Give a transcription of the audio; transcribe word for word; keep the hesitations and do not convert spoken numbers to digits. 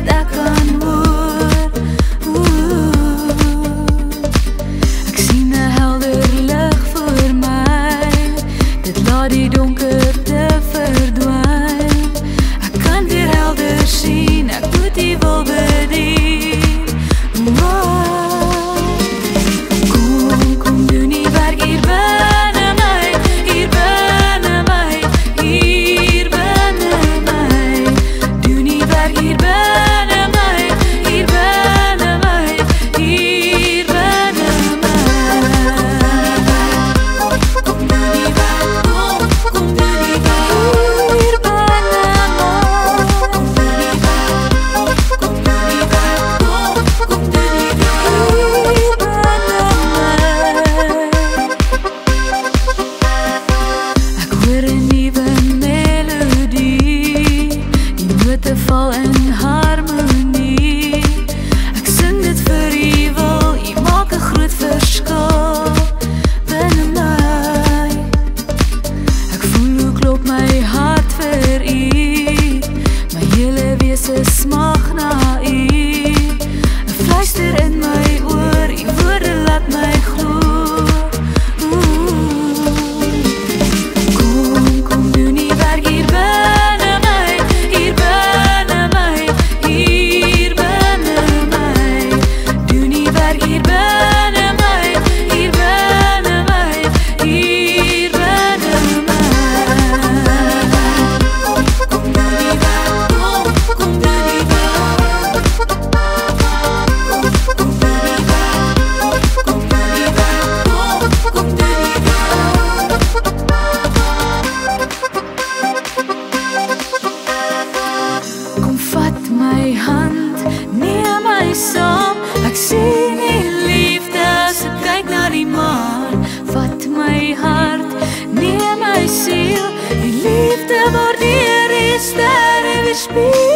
ek kan hoor. Oeh, ek sien 'n helder lig voor my, dit laat die donkerte verdwyn. Ek kan weer helder sien, ek moet die wil bedien. Oh, kom, kom doen die werk hier binne my, hier binne my, hier binne my. Doen die werk hier binne my, hier binne my, hier binne my. Kom doen die werk, kom, kom doen die werk hier binne my. Kom doen die werk, kom doen die werk, kom, kom doen die werk hier binne my. Ek hoor 'n nuwe melodie, die note val in harmonie. Ek sing dit vir u wil, u maak 'n groot verskil binne my. Ek voel hoe klop my hart vir u, my hele wese smag na u. 'n Fluister in my oor, u woorde laat my glo. Kom, kom doen die werk hier binne my, hier binne my, hier binne my. Doen die werk hier binne my, hier binne my, hier binne my. Kom, kom doen die werk, kom, kom doen die werk. Kom, kom doen die werk, kom doen die werk, kom, kom doen die werk. Kom vat my hand, neem my saam. Ek sien die liefde as ek kyk na die maan. Vat my hart, neem my siel. Die liefde word deur die sterre weerspieël.